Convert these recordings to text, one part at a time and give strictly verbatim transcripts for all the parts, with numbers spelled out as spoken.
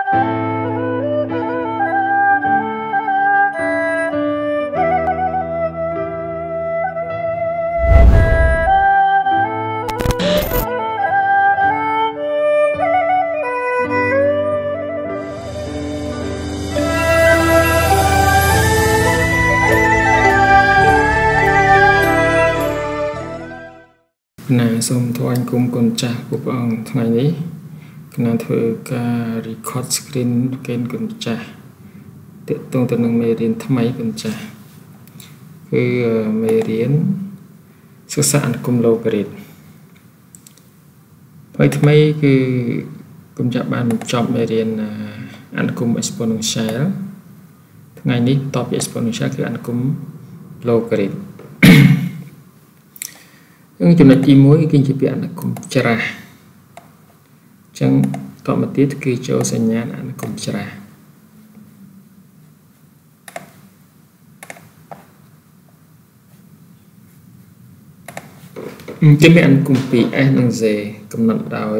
Nah, xong thôi anh cũng còn trả của bọn ngàyนี้ Nah, thử cả record screen kênh còn trả Tiếp tục từ nâng mê riêng thăm máy còn trả Cứ mê riêng Sức sạn cùng lâu grid Vậy thăm máy cứ Cũng chắc bạn chọn mê riêng Ăn cùng exponential Ngàyนี้ top exponential cứ ăn cùng lâu gridចំណុចទីមួយ គឺជាពាក្យអនុគមច្រាស់អញ្ចឹងតមកទៀតគឺចូលសញ្ញាអនុគមច្រាស់គេមានអនុគមពី S និង Z កំណត់ដោយ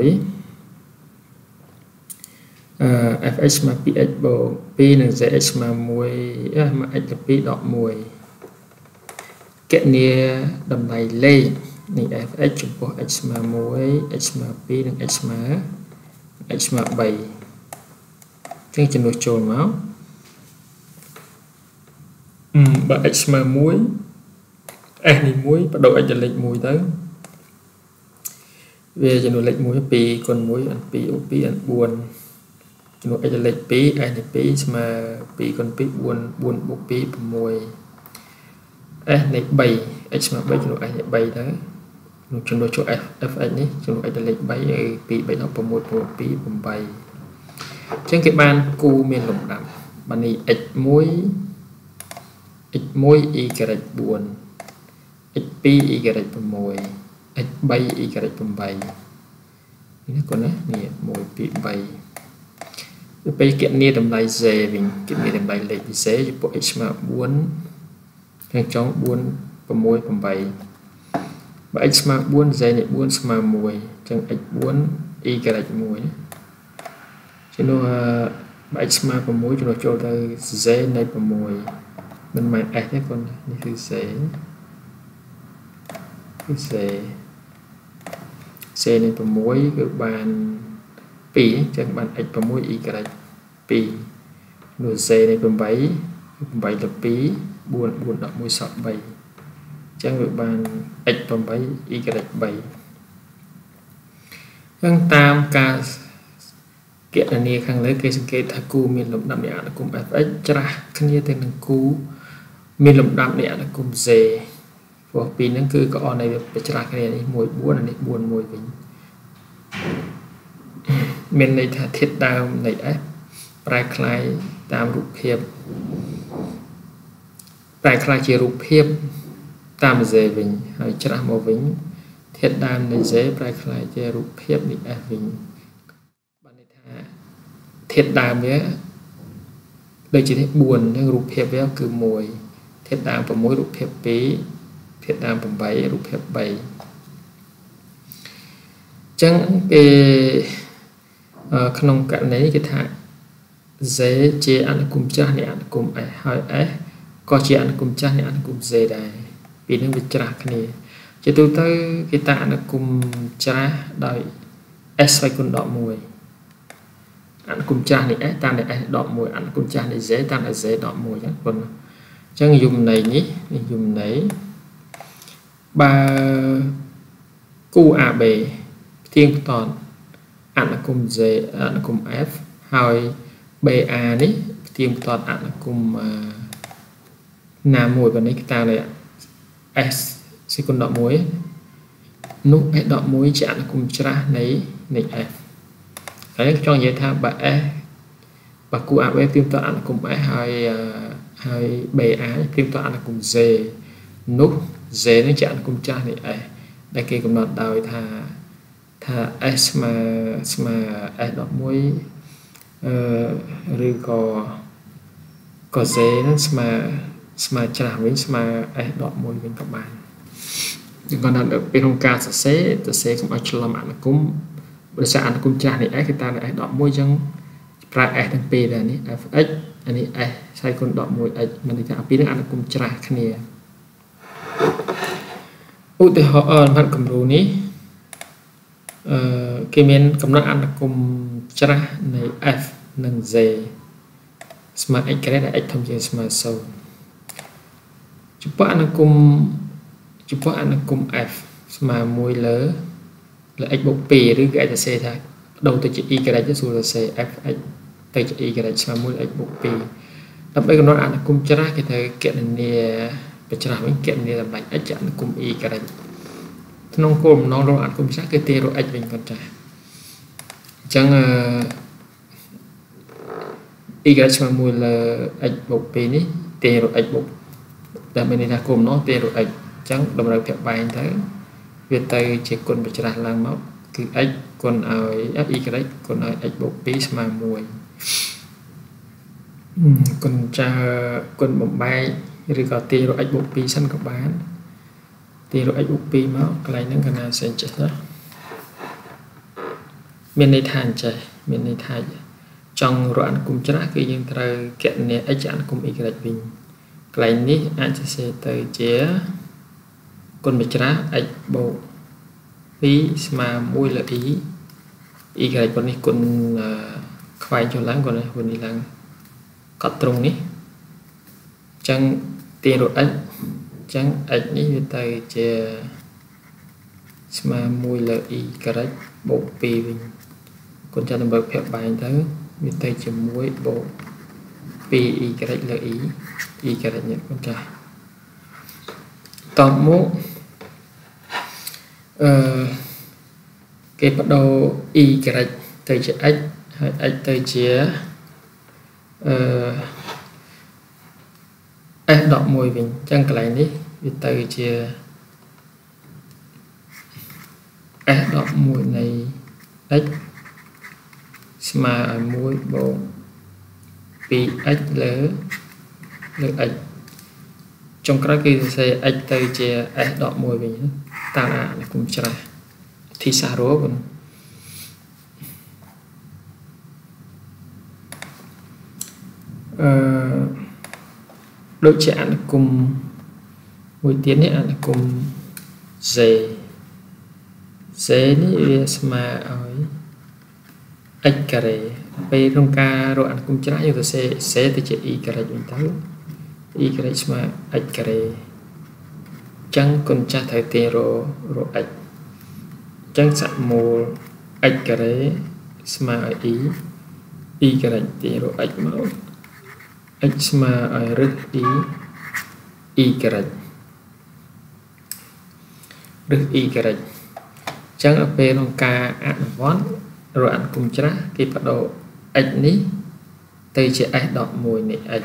fx ស្មើ 2x បូក 2 និង zx ស្មើ 1 x មក x ទៅ 2 ដក 1 គណនាតម្លៃលេខ នេះ fx ចំពោះ x ស្មើ 1 x ស្មើ 2 និង x ស្មើ x ស្មើ 3 ចឹងចំនួនចូលមកបើ x ស្មើ 1 s នេះ 1 បដូរ x ទៅលេខ 1 ទៅវាចំនួនលេខ 1 2គុណ 1 ăn 2 អូ 2 ăn 4 ចំនួន x ទៅលេខ 2 s នេះ 2 ស្មើ 2គុណ 2 4 4បូក 2 6 s នេះ 3 x ស្មើ 3 ចំនួន s នេះ 3 ទៅ ចំនួនចូល fx នេះចំនួន x ទៅលេខ 3 2 3 6 6 2 8 ចឹងគេបានគូមានលំដាប់បាននេះ x 1 x 1 y 4 x 2 y 6 x 3 y 8 នេះកូនណានេះ 1 2 3 ទៅពេលគណនាតម្លៃ z វិញគណនាតម្លៃលេខ z ចំពោះ x ស្មើ 4 ខាងចុង 4 6 8 បើ x ស្មើ 4 z នេះ 4 ស្មើ 1 ចឹង x 4 y 1 ចំនួនបើ x ស្មើ 6 ចំនួនចូលទៅ z នៃ 6 មិនមែន s ទេកូននេះគឺ z គឺ z z នៃ 6 គឺបាន 2 ចឹងបាន x 6 y 2 នោះ z នៃ 8 8 ទៅ 2 4 4 ដល់ 1 សល់ 3 ចឹងវាបាន x 8 y 3 ចឹងតាមការគណនាខាងលើគេសង្កេតថាគូមានលំដាប់នៃអនុគម fx ច្រាស់គ្នាទៅនឹងគូមានលំដាប់នៃអនុគម z ព្រោះពីរហ្នឹងគឺក៏អននៃវាច្រាស់គ្នានេះ 1 4 អានេះ 4 1 វិញមានន័យថាធាតុដើមនៃ s ប្រែក្លាយតាមរូបភាពប្រែក្លាយជារូបភាពតាម z វិញហើយច្រាស់មកវិញធាតុដើមនៃ z ប្រែក្លាយជារូបភាពនៃ s វិញបានន័យថាធាតុដើមវាដូចជានេះ 4 ហ្នឹងរូបភាពវាគឺ 1 ធាតុដើម 6 រូបភាព 2 ធាតុដើម 8 រូបភាព 3 អញ្ចឹងគេក្នុងករណីនេះគេថា z ជាអនុគមច្រាស់នៃអនុគម s ហើយ s ក៏ជាអនុគមច្រាស់នៃអនុគម z ដែរពីនឹងវាច្រាស់គ្នាជាទូទៅគេតាអនុគមច្រាស់ដោយ s ស្វ័យគុណដក 1 អនុគមច្រាស់នៃ s តាមនៃ s ដក 1 អនុគមច្រាស់នៃ z តាមនៃ z ដក 1 ចឹងប៉ុណ្ណឹងអញ្ចឹងយមន័យនេះនេះយមន័យបើគូ a b ផ្ទៀងផ្ទាត់អនុគម z អនុគម f ហើយ ba នេះផ្ទៀងផ្ទាត់អនុគមណាមួយបើនេះគេតាមនៃ s សេគុណដក 1 នោះ s ដក 1 ជាអនុគមច្រាស់នៃនៃ f ហើយចង់និយាយថាបើ s បើគូ a b ផ្ទៀងផ្ទាត់អនុគម s ហើយហើយ ba ផ្ទៀងផ្ទាត់អនុគម z នោះ z នឹងជាអនុគមច្រាស់នៃ s ដែលគេកំណត់ដោយថាថា s ស្មើស្មើ s ដក 1 អឺឬក៏ក៏ z នឹងស្មើស្មើច្រាស់វិញស្មើ s ដក 1 វិញក៏បានយើងគាត់ថាពេលក្នុងការសរសេរសរសេរកុំឲ្យច្រឡំអនុគមបើសារអនុគមច្រាស់នៃ s គេតាម s ដក 1 អញ្ចឹង pra s ទាំងពីរដែរនេះ fx អានេះ s ខ្សែគុណដក មួយ x មានន័យថាពីរនឹងអានុគមច្រាស់គ្នាឧទាហរណ៍ក្នុងគំរូនេះអឺគេមានកំណត់អានុគមច្រាស់នៃ f និង z ស្មើ x ក្រេតដែល x ធំជាងស្មើศูนย์ចំពោះអានុគមចំពោះអានុគម f ស្មើមួយលើលើ x បូកពីរឬគេអាចសរសេរថាដូរទៅជា y ទៅសួរសរសេរ fx ទៅជា y ស្មើមួយ x បូកពីរដើម្បីកំណត់អានុគមច្រាស់គេត្រូវគណនាបច្រាស់វិញគណនាតម្លៃ x អានុគម y ក្នុងគោលបំណងរកអានុគមច្រាស់គឺទាញរក x វិញគាត់ចាអញ្ចឹងy ស្មើមួយលើ x បូកពីរនេះទាញរក x បូកតែមានន័យថាគោលបំណងទាញរក x អញ្ចឹងតម្រូវភាគបែងទៅវាទៅជាគុណបច្រាស់ឡើងមកគឺ x គុណឲ្យ y គុណឲ្យ x បូកពីរស្មើមួយគុណចាគុណបំបែកឬក៏ទាញរក x បូកពីរសិនក៏បានទាញរក x បូកពីរមកកន្លែងហ្នឹងកណាសេចេះណាមានន័យថាអញ្ចេះមានន័យថាចង់រកអានុគមច្រាស់គឺយើងត្រូវគណនា x អានុគម y វិញកន្លែងនេះអាចសរសេរទៅជាគុណបច្រាស់ x បូកពីរស្មើមួយលើ y y គុណនេះគុណខ្វែងចុះឡើងគុណនេះគុណនេះឡើងកត់ត្រង់នេះអញ្ចឹងទាញរក x អញ្ចឹង x នេះវាទៅជាស្មើមួយលើ y បូកពីរវិញគុណចាតម្រូវភាគបែងទៅវាទៅជាមួយបូកពីរ y លើ y y នេះគុណចាតបមកអឺគេបដូរ y ទៅជា x ហើយ x ទៅជាអឺ s ដកមួយវិញអញ្ចឹងកន្លែងនេះវាទៅជា s ដកមួយនៃ x ស្មើឲ្យមួយបូក ពីរ x លើលើ x ចុងក្រោយគឺសរសេរ x ទៅជា s ដកមួយវិញតាមអានុគមច្រាស់ទីសារោបងអឺដូចជាអានុគមមួយទៀតនេះអានុគម z z នេះវាស្មើឲ្យ x ការ៉េពេលក្នុងការរកអានុគមច្រាស់យើងសរសេរ z ទៅជា y វិញទៅ y ស្មើ x ការ៉េអញ្ចឹងគុណចាស់ត្រូវទាញរករក x អញ្ចឹងសាក់មូល x ការ៉េស្មើឲ្យ y y ការ៉េទាញរក x មក x ស្មើឲ្យរឹស y y ការ៉េរឹស y ការ៉េអញ្ចឹងដល់ពេលក្នុងការអនុវត្តរកអានុគមច្រាស់គេបដូរ x នេះទៅជា s ដកមួយនៃ x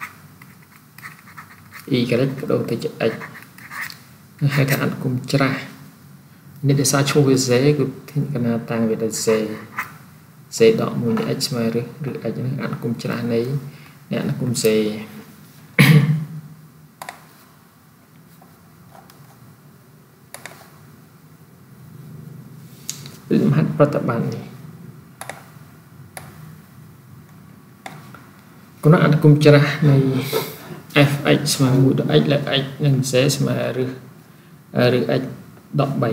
y ការ៉េបដូរទៅជា x ហៅថាអានុគមច្រាស់នេះដោយសារឈ្មោះវា z គឺកណាតាំងវាទៅ z z ដកមួយនៃ x ស្មើរឹសឬ x នេះអានុគមច្រាស់នៃអានុគម z លំហាត់ប្រតិបត្តិនេះគណៈអានុគមច្រាស់នៃ fx ស្មើមួយដល់ x លើ x និង z ស្មើឬឬ x ដកបី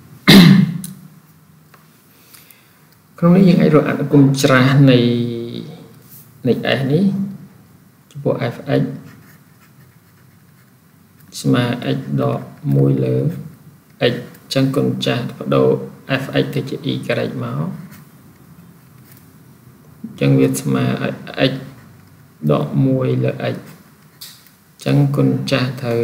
ក្នុងនេះយើងអាចរកអានុគមច្រាស់នៃនៃ s នេះចំពោះ fx ស្មើ x ដកមួយលើ x ចឹងគុណចាស់បដូរ fx ទៅជា y ការ៉េមកចឹងវាស្មើឲ្យ x ដកមួយលើ x ចឹងគុណចាស់ត្រូវ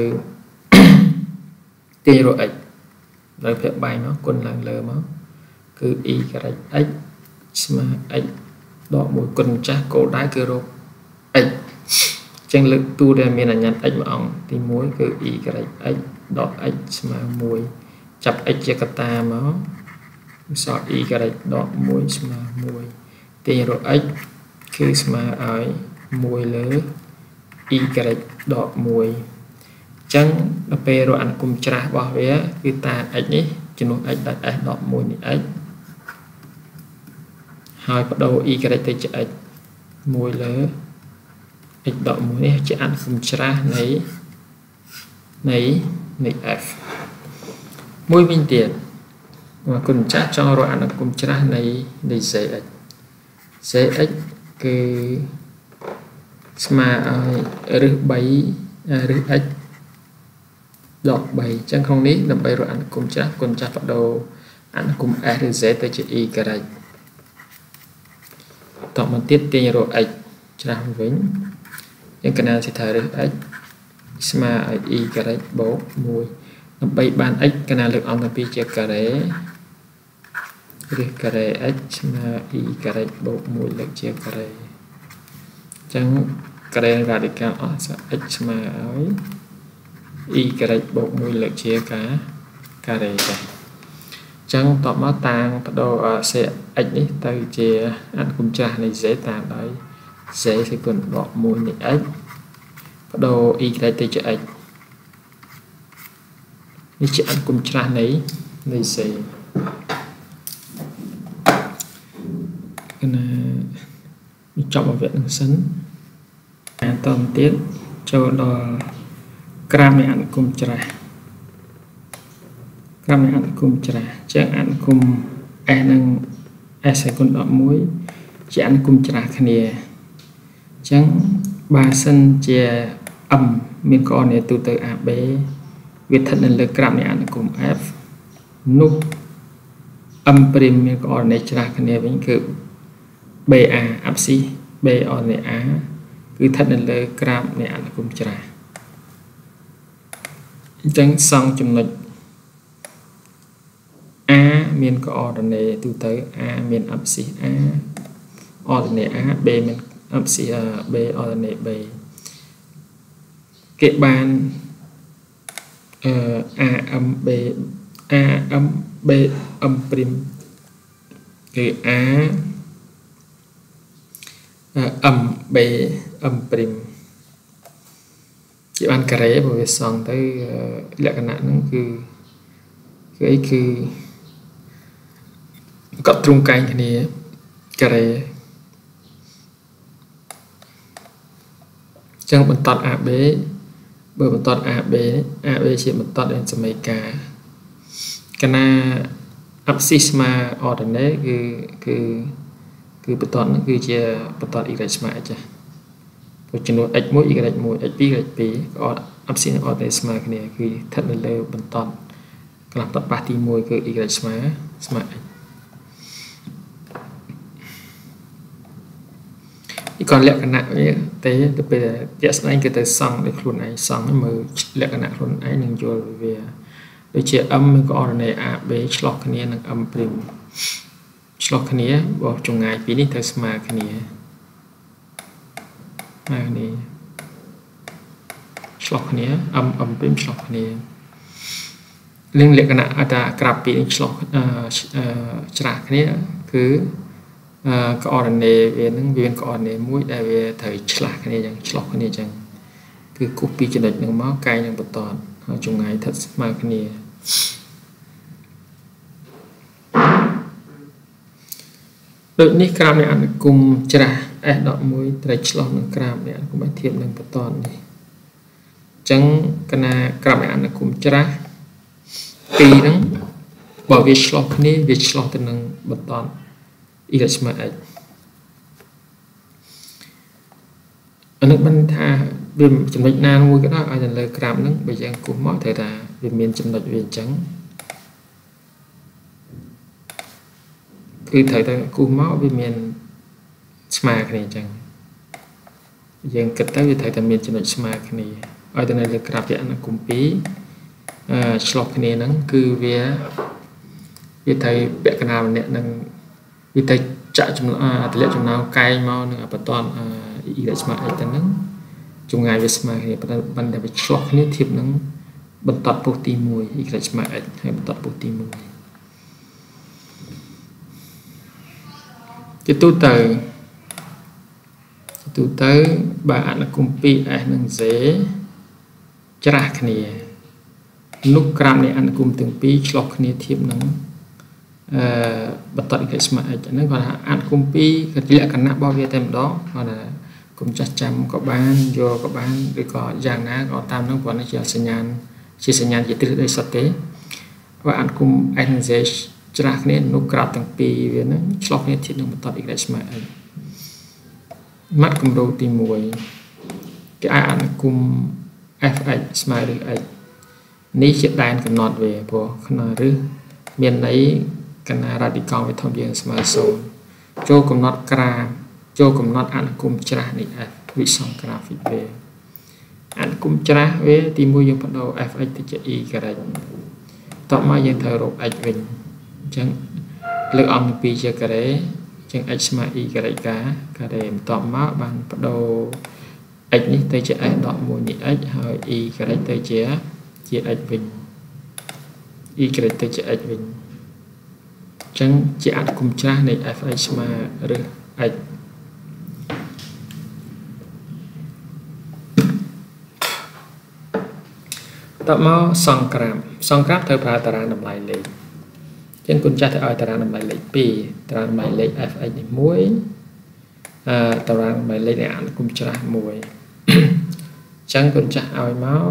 ទាញរក x ដល់ភាគបែងមកគុណឡើងលើមកគឺ y ការ៉េ x ស្មើ x ដកមួយគុណចាស់គោលដៅគឺរក x ចឹងលើកតួដែលមានអញ្ញត្តិ x មួយអង្គទីមួយគឺ y ការ៉េ x ដក x ស្មើមួយចាប់ x ជាកតាមកអសល់ y ការ៉េដកមួយស្មើមួយទាញរក x គឺស្មើឲ្យមួយលើ y ការ៉េដកមួយអញ្ចឹងដល់ពេលរកអានុគមច្រាស់របស់វាគឺតា x នេះជំនួស x ដល់ s ដកមួយនេះ x ហើយបដូរ y ការ៉េទៅជា x mùi lỡ x đọ mùi này chỉ ăn cùng tra này này này f mùi bình tiền mà cùng tra cho rồi ăn cùng tra này này dễ x dễ x cứ mà rư bảy rư x đọc bảy chẳng không ní đọc bảy rồi ăn cùng tra cùng tra bắt đầu ăn cùng a rư dễ tới chữ y cái này tổng một tiết tiền rồi x tra vĩnh những cái nào sẽ thay được x mà y cái đấy bố mùi bảy bàn x cái nào lực ông tập chia cái đấy được cái đấy x mà y cái đấy bố mùi lực chia cái đấy chẳng cái đấy ra được cao ở x mà ấy y cái đấy bố mùi lực chia cả cái đấy chẳng tọt máu tàng bắt đầu ở xe x ấy từ chia ăn cùng cha này dễ tàng đấy dễ thì còn bỏ mùi này x bắt đầu y cái đây cho x như chị ăn cùng cha này này sẽ cái này chọn một việc đường sấn à toàn tiết cho đó gram này ăn cùng cha gram này ăn cùng cha chẳng ăn cùng e năng e sẽ còn đỏ muối chỉ ăn cùng cha cái này chẳng ba sân chia âm miền con này từ từ a b việt thật là lực gram này ăn cùng f nút âm prim miền con này trả cái này vẫn cứ ba áp xí b on này a cứ thật là lực gram này ăn cùng trả chẳng xong chừng lịch a miền con này từ từ a miền áp xí a on này a b miền áp xí b on này b cái bàn uh, a âm b a âm b âm prim cái a uh, âm b âm prim chỉ bàn cà rế bởi vì xong tới uh, lẽ cái nạn nó cứ cái ấy cứ có trung canh cái này cà rế chẳng bằng tọt a b bởi một toàn a b a b chỉ một toàn đến mấy cả cái na abscis mà order đấy cứ cứ cứ một toàn nó cứ chia một toàn y mà chứ một chân một x mỗi y một x pi x pi có abscis order mà cái này cứ thật là lâu một toàn làm toàn party môi cứ y mà mà còn lẽ cái nặng như thế từ bây giờ yes anh cái tới xong để luôn anh xong mới lẽ cái nặng luôn anh đừng cho về để chia âm có này a b slot cái này là âm prim slot cái này vào trong ngày pin đi tới mà cái này mà này slot cái này âm âm prim slot cái này liên lẽ cái nặng ada grab pin slot trả cái này cứ có order này về những viên có order này mũi đại về thời slot cái này chẳng slot cái này chẳng cứ copy cho được những máu cay những bột toàn ở trong ngày thật mà cái này đợt ní gram này ăn cùng trả ai đọ mũi thời slot những gram này ăn cùng bánh thiệp những bột toàn này chẳng cái này gram này ăn cùng trả pi nó bảo vệ slot cái này về slot từ những bột toàn y là smart anh nước bên tha về chấm lệch nan mua cái đó ai là gram nó bây giờ cũng mất thời là về miền chấm lệch về trắng cứ thời ta cũng máu về miền smart này chẳng giờ kịch tới về thời ta miền chấm lệch smart này ai là là gram vậy nó cũng bí slot này nó cứ về về thời bẹ cái nào này nó vì thế chạy trong à tỷ lệ trong nào cay mau nữa bắt toàn ý là smart ấy tên nắng trong ngày về smart thì bắt đầu ban đầu bị shock này thiệp nắng bật tọt protein mùi ý là smart ấy hay bật tọt protein mùi cái tu từ tu tới bạn là cùng pi ai nâng dễ trả cái này lúc gram này ăn cùng từng pi shock này thiệp nắng bật tận cái smart ấy nó còn là ăn cung pi cái lẽ cả nắp bao nhiêu tem đó còn là cũng chắc chắn có bán vô có bán được có giang ná có tam nó còn nó chỉ sinh nhàn chỉ sinh nhàn chỉ từ đây sắp tới và ăn cung anh dễ trả nên nó cắt từng pi với nó chọc nên thịt nó bật tận cái smart ấy mắt cũng đầu tìm mùi cái ăn cung ép ấy smart được ấy ní chiếc đàn cầm nọt về của khăn rư miền ấy cái này ra đi con với thông điệp smartphone cho cùng nọt cra cho cùng nọt ăn cùng trả này vị song graphic về ăn cùng trả về tìm mua dùng bắt đầu ép thì chỉ y cái nàyต่อมายังเธอรูป h វិញចឹងលើកអង្គពីជាការ៉េចឹង h ស្មើ e ការ៉េកាការ៉េបន្តមកបានបដូរ x នេះទៅជា s ដកមួយនេះ x ហើយ e ការ៉េទៅជាជា x វិញ e ការ៉េទៅជា x វិញចឹងជាអត្តគុំច្រាស់នៃ f x ស្មើឬ x តើមកសង្ក្រាមសង្ក្រាមត្រូវប្រើតារាងតម្លៃលេខចឹងគុណចាស់ទៅឲ្យតារាងតម្លៃលេខពីរតារាងតម្លៃលេខ f x នេះមួយអឺតារាងតម្លៃលេខនៃអនុគុំច្រាស់មួយចឹងគុណចាស់ឲ្យមក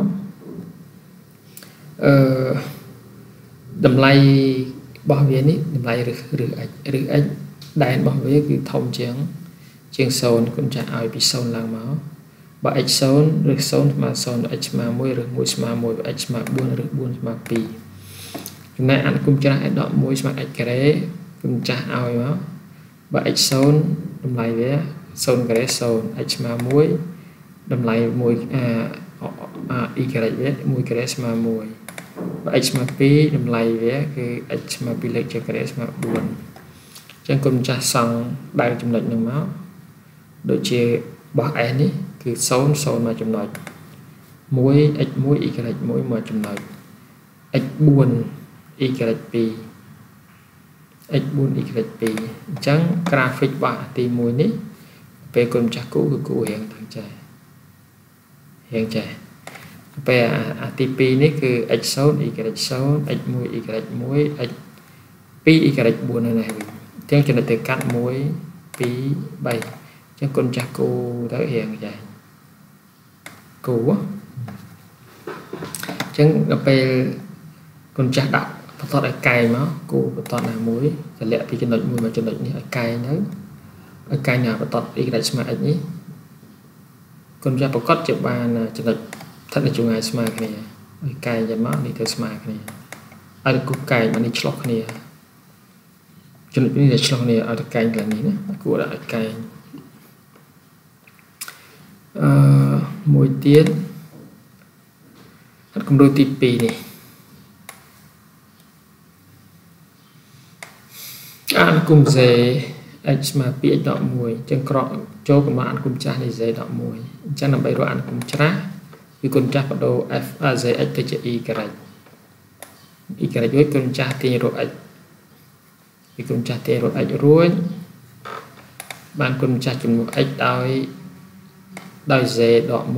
អឺតម្លៃរបស់វានេះតម្លៃឬឬ x ឬ x ដែនរបស់វាគឺធំជាងជាង0គុណចាស់ឲ្យពី0ឡើងមកបើ x 0 ឬ 0 ស្មើ0 x ស្មើ1ឬ1ស្មើ1 x ស្មើ4ឬ4ស្មើ2ចំណែកអនុគុំច្រាស់ x ដក1ស្មើ x ការ៉េគុំចាស់ឲ្យមកបើ x 0តម្លៃវា0ការ៉េ0 x ស្មើ1តម្លៃ1អា e ការ៉េវា1ការ៉េស្មើ1បើ x ស្មើ2តម្លៃវាគឺ x ស្មើ2លេខជាការ៉េស្មើ4អញ្ចឹងគុំចាស់សង់ដៅចំណុចនឹងមកដូចជាបោះ s នេះគឺ0 0មកចំណុច1 x 1 e ការ៉េ1មកចំណុច x 4 e ការ៉េ2 x 4 e ការ៉េ2អញ្ចឹង graphic របស់ទី1នេះពេលគុំចាស់គូគឺគូរៀងទាំងចេះរៀងចេះពេលអាទី2នេះគឺ x 0 e ការ៉េ0 x 1 e ការ៉េ1 x 2 e ការ៉េ4នៅនេះវិញអញ្ចឹងចំណុចទៅកាត់1 2 3ចឹងគុណចាស់គូទៅរៀងចាគូចឹងដល់ពេលគុណចាស់ដាក់បន្តឲ្យកែមកគូបន្តណាមួយតម្លាក់ពីចំណុចមួយមកចំណុចនេះឲ្យកែទៅឲ្យកែណាបន្ត y ស្មើ x នេះគុណចាស់ប្រកាសជាបានចំណុចស្ថិតនៅចម្ងាយស្មើគ្នាឲ្យកែយ៉ាងមកនេះទៅស្មើគ្នាឲ្យគូកែមកនេះឆ្លោះគ្នាចំណុចនេះឆ្លោះគ្នាឲ្យទៅកែកន្លែងនេះណាគួរដាក់ឲ្យកែអឺមួយទៀតគំរូទី2នេះអានគុំសេ x ស្មើ2 x ដក1ចឹងក្រកចូលកំណត់អានគុំចាស់នៃ z ដក1អញ្ចឹងដើម្បីរកអានគុំច្រាស់គឺគុណចាស់បដូរ f z x ទៅជា e ការ៉េ e ការ៉េរួចគុណចាស់ទាញរក x ពីគុណចាស់ទាញរក x រួចបានគុណចាស់ចំនួន x ដោយដោយ z ដក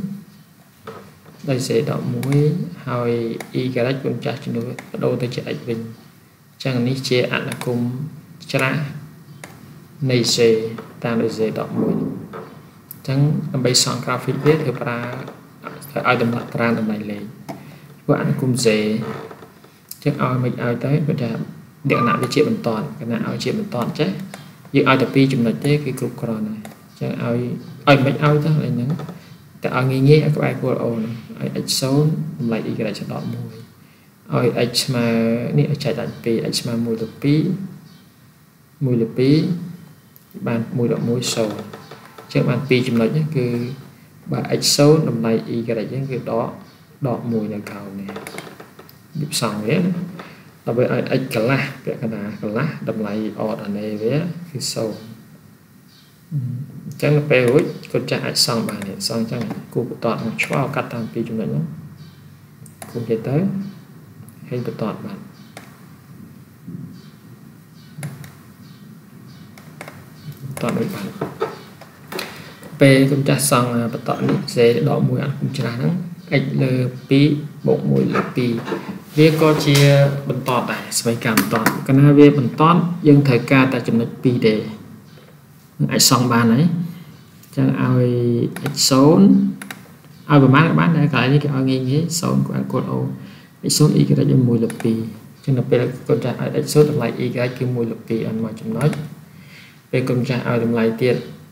1ដោយ z ដក1ហើយ e ការ៉េគុណចាស់ចំនួនបដូរទៅជា x វិញអញ្ចឹងនេះជាអនុគមច្រាស់នៃ z តាមដោយ z ដក1អញ្ចឹងដើម្បីសង់ graphic វាធ្វើប្រើឲ្យតម្លាក់តារាងតម្លៃលេខពួកអនុគម z ចឹងឲ្យមិនឲ្យទៅគាត់ថាលក្ខណៈវាជាបន្តគណៈឲ្យជាបន្តចេះយើងឲ្យតែពីរចំណុចទេគឺគ្រប់គ្រាន់ហើយចឹងឲ្យឲ្យមិនឲ្យទៅឡើយហ្នឹងតែឲ្យងាយងាយឲ្យក្បែរគោល o ហ្នឹងឲ្យ x 0តម្លៃ y ដក1ឲ្យ x ស្មើនេះឲ្យចែកដាច់ពីរ x ស្មើ1លើ2 1លើ2បាន1ដក1 0ចឹងបានពីរចំណុចហ្នឹងគឺបើ x 0តម្លៃ y ហ្នឹងគឺដកដក1នៅក្រោមនេះវាផ្សំវាដើម្បីឲ្យ x កន្លះពាក់កណ្ដាលកន្លះតម្លៃ o ដល់នេះវាគឺ0អញ្ចឹងពេលរួចគាត់ចាស់អាចសង់បាននេះសង់អញ្ចឹងគូបន្តមកឆ្វល់កាត់តាមពីរចំណុចហ្នឹងគូនិយាយទៅហើយបន្តបានបន្តដូចបានពេលគាត់ចាស់សង់បន្តនេះ z ដក1អនុគុំច្រាស់ហ្នឹង x លើ2បូក1លើ2 việc có chia bận tọt này xoay cảm tọt cái nào việc bận tọt nhưng thời ca tạiចំណុចពីរទេអាចសងបានហើយចឹងឲ្យ x ศูนย์ឲ្យប្រមាណក៏បានដែរកន្លែងនេះគេឲ្យងាយងាយศูนย์គាត់កូដ o x ศูนย์ y គឺមួយលើពីរចឹងដល់ពេលគាត់ចាស់ឲ្យ x ศูនย์តម្លៃ y គឺមួយលើពីរអត់មកចំណុចពេលគាត់ចាស់ឲ្យតម្លៃទៀត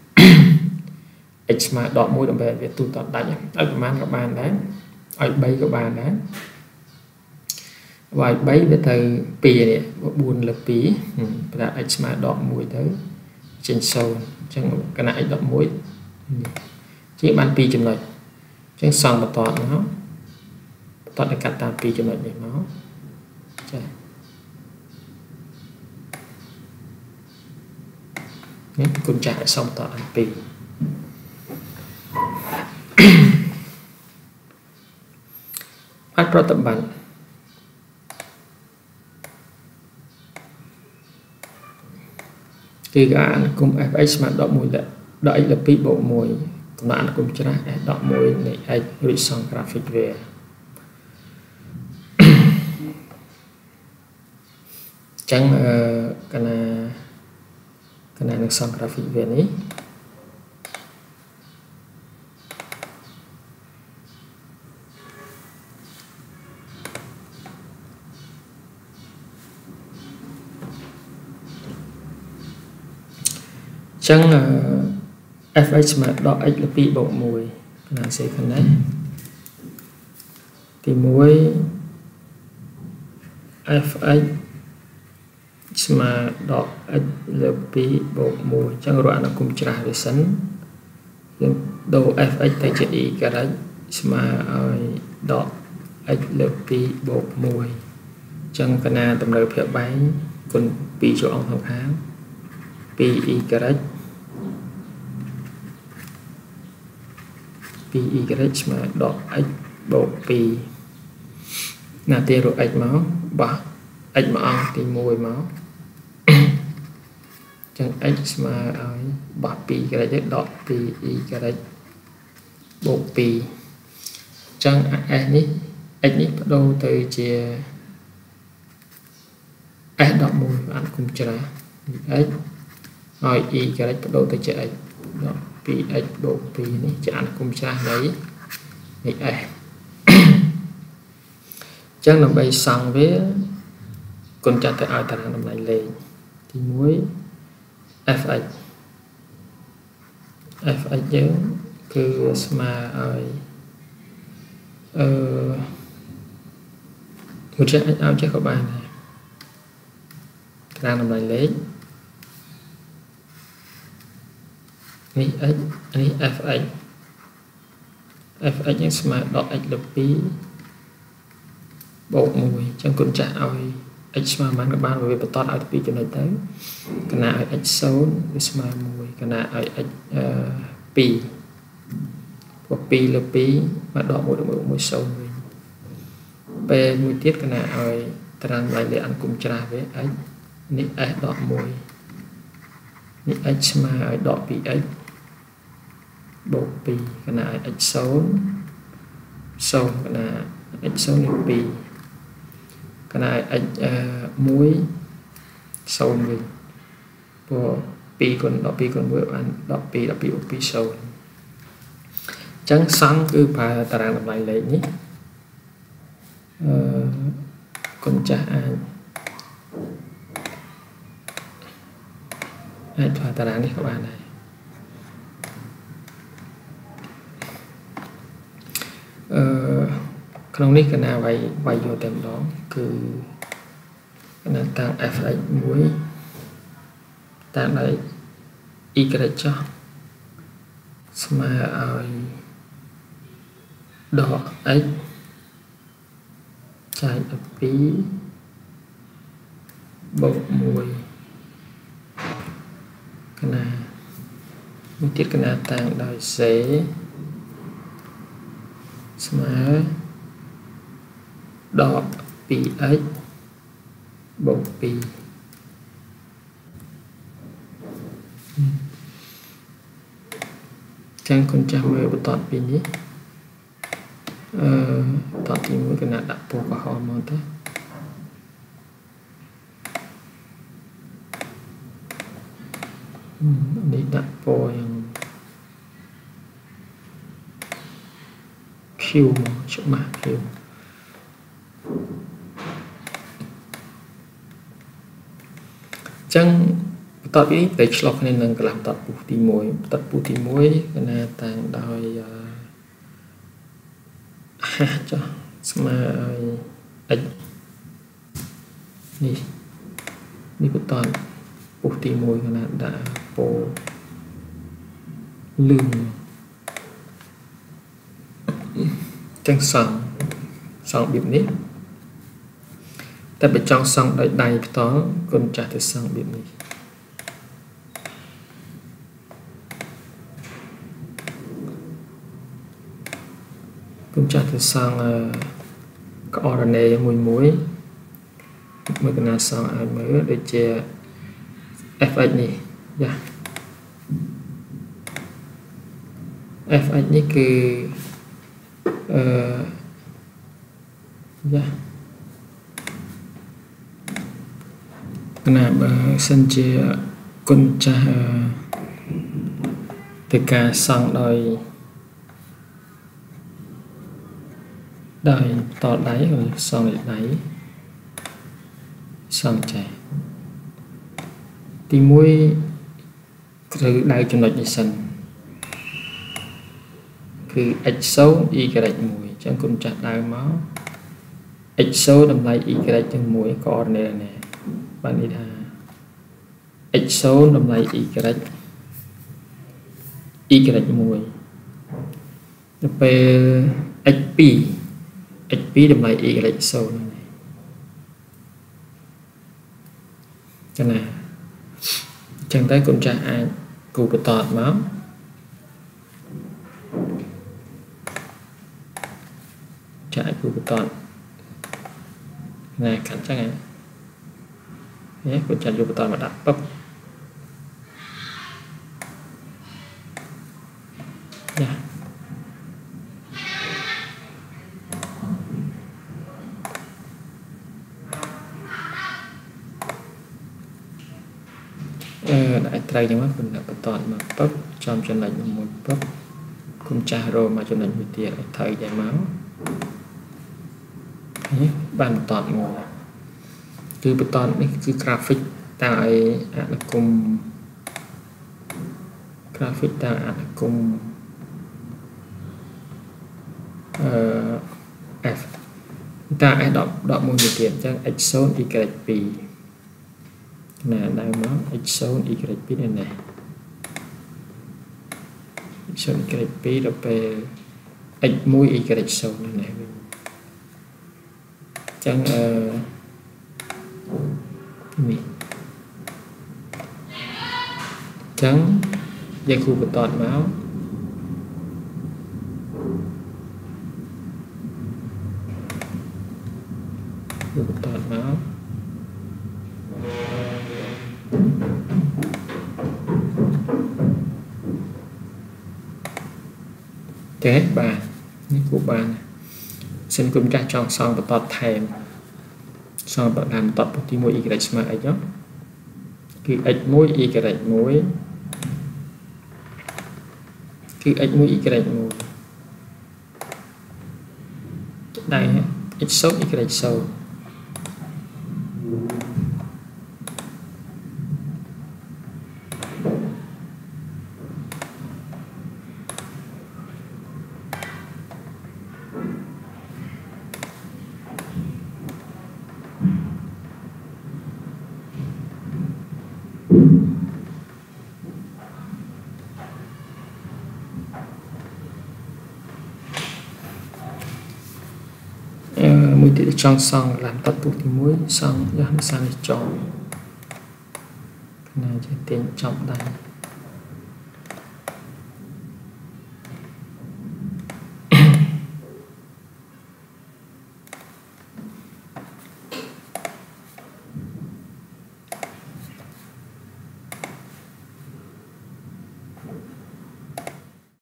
x ស្មើដកមួយដើម្បីវាទូតតដាច់ឲ្យប្រមាណក៏បានដែរឲ្យបីក៏បានដែរវាយបីវាទៅពីរនេះបួនលើពីរប្រហែល x ស្មើដកមួយទៅចេញศูนย์អញ្ចឹងគណៈ x ដកមួយជាបានពីរចំណុចអញ្ចឹងសងបន្តមកបន្តទៅកាត់តាមពីរចំណុចនេះមកចានេះគុណចាស់ឲ្យសងបន្តអំពីអាចប្រតិបត្តិគឺការអនុគម fx ស្មើដល់មួយដល់ x លើពីរបូកមួយកំណត់អនុគមច្រាស់ s ដល់មួយនៃ x រួចសង graphic វាចឹងអឺកណាកណានឹងសង graphic វានេះចឹង fx ស្មើដល់ x លើពីរបូកមួយកណាសេខាងនេះទីមួយ fx ស្មើដល់ x លើពីរបូកមួយចឹងរកអនុគមច្រាស់វាសិនយើងដូរ fx ទៅជា y ការ៉េស្មើឲ្យដល់ x លើពីរបូកមួយចឹងកណាតម្រូវភាពបែងគុណពីរចូលអង្គខាងពីរ y ការ៉េពីរ y ការ៉េស្មើដល់ x បូកពីរណាទីរក x មកបោះ x មួយអង្គទីមួយមកចឹង x ស្មើឲ្យបោះពីរការ៉េទៅដកពីរ y ការ៉េបូកពីរចឹង s នេះ x នេះបដូរទៅជា s ដកមួយបានគុំច្រាស់ x ឲ្យ y ការ៉េបដូរទៅជា x ដកពីរ x បូកពីរនេះជាអនុគមច្រាស់នៃនៃ s ចឹងដើម្បីសង់វាគុណចាត់ទៅឲ្យតារាងតម្លៃលេខទីមួយ fx fx យើងគឺស្មើឲ្យអឺមួយចេះអាចឲ្យចេះក៏បានដែរតារាងតម្លៃលេខនេះ x នេះ fx fx យើងស្មើដល់ x លើពីរបូកមួយអញ្ចឹងគុណចាស់ឲ្យ x ស្មើបានក៏បានវាបន្តឲ្យពីរចំណុចទៅកណាឲ្យ x ศูนย์វាស្មើមួយកណាឲ្យ x អឺពីរព្រោះពីរលើពីរមកដកមួយដល់មួយศูนย์វិញពេលមួយទៀតកណាឲ្យតារាងតម្លៃលេខអនុគមច្រាស់វា x នេះ s ដកមួយនេះ x ស្មើឲ្យដកពី x បូកពីរកណាឲ្យ x ศูนย์ ศูนย์កណា x ศูนย์នេះពីរកណាឲ្យ x មួយศูนย์វិញព្រោះពីរគុណដកពីរគុណមួយបានដកពីរដកពីរបូកពីរศูนย์អញ្ចឹងសង់គឺប្រើតារាងតម្លៃលេខនេះអឺគុណចាស់អាចអាចប្រើតារាងនេះក៏បានដែរអឺក្នុងនេះកណាវាយវាយយកតែម្ដងគឺកណាតាំង fx មួយតាំងដោយ y ចុះស្មើឲ្យដក x ចែកដល់ពីរបូកមួយកណាមួយទៀតកណាតាំងដោយ c ស្មើដក ពីរ x បូកពីរចឹងគុណចាស់មើលបន្តពីនេះតទីមួយគណៈដាក់ពណ៌ក្រហមមកទៅនេះដាក់ពណ៌យ៉ាង Q មកច្បាស់ Q ចឹងបន្ទាប់ពីតែឆ្លុះគ្នានឹងកន្លះបន្ទាត់ពុះទីមួយបន្ទាត់ពុះទីមួយគណៈតាំងដោយចុះស្មើឲ្យ x នេះនេះបន្ទាត់ពុះទីមួយគណៈដាក់ពណ៌លឿងចឹងសង់សង់បែបនេះតែបើចង់សង់ដោយដៃផ្ទាល់គុណចាស់ទៅសង់បែបនេះគុណចាស់ទៅសង់ក្អរណេមួយមួយមើលកណាសង់ឲ្យមើលដូចជា fx នេះយ៉ា fx នេះគឺអឺយ៉ាណាបើសិនជាគុណចាស់ទៅការសង់ដោយដោយតដៃឬសង់ដោយដៃសង់ចេះទីមួយគឺដៅចំណុចនេះសិនគឺ x ศูนย์ y មួយអញ្ចឹងគុណចាស់ដៅមក x ศูนย์តម្លៃ y ទាំងមួយ coordinate នេះបានន័យថា x ศูนย์តម្លៃ y y មួយទៅពេល x ពីរ x ពីរតម្លៃ y ศูนย์នេះចឹងណាចឹងតែគុណចាស់អាចគូបន្តមកចាក់គូបន្តណាខាត់ចឹងហ៎នេះគុណចាស់យកបន្តមកដាក់ពឹបយ៉ាអឺដាក់ត្រូវចឹងមកគុណដាក់បន្តមកពឹបចំចំណុចមួយពឹបគុណចាស់រកមកចំណុចមួយទៀតឲ្យត្រូវយ៉ាងមកនេះបានបន្តមួយគឺបន្តនេះគឺ graphic តាំងឲ្យអនុគម graphic តាំងអនុគមអឺ f តាំង s ដកដកមួយទៀតអញ្ចឹង x ศูนย์ y ពីរណាដៅមក x ศูนย์ y ពីរនេះ x ศูนย์ y ពីរដល់ពេល x មួយ y ศูนย์នេះវិញចឹងអឺនេះចឹងយើងគូបន្តមកគូបន្តមកចេះបាទនេះគូបានសិនគុំចាស់ចង់សងបន្តថែមសងបន្តបន្តពុះទីមួយ y ស្មើអីចុះគឺ x មួយ y មួយគឺ x មួយ y មួយដៃ x ศูนย์ y ศูนย์មួយទៀតចង់សង់ឡើងតពុះទីមួយសង់យ៉ាងនេះសានេះចង់ណាចេះទាញចំដៃ